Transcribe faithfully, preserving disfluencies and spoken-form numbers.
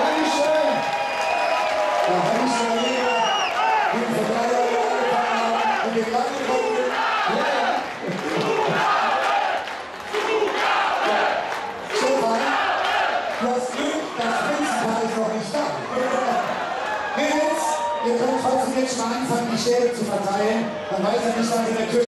Dankeschön. Da habe ich schon wieder den Verteidiger angefangen und den Land gekommen. Ja, ja. Stefan, du hast Glück, das Prinzenpaar ist noch nicht da. Mädels, ihr könnt trotzdem jetzt schon mal anfangen, die Stäbe zu verteilen. Man weiß ja nicht, was in der Küche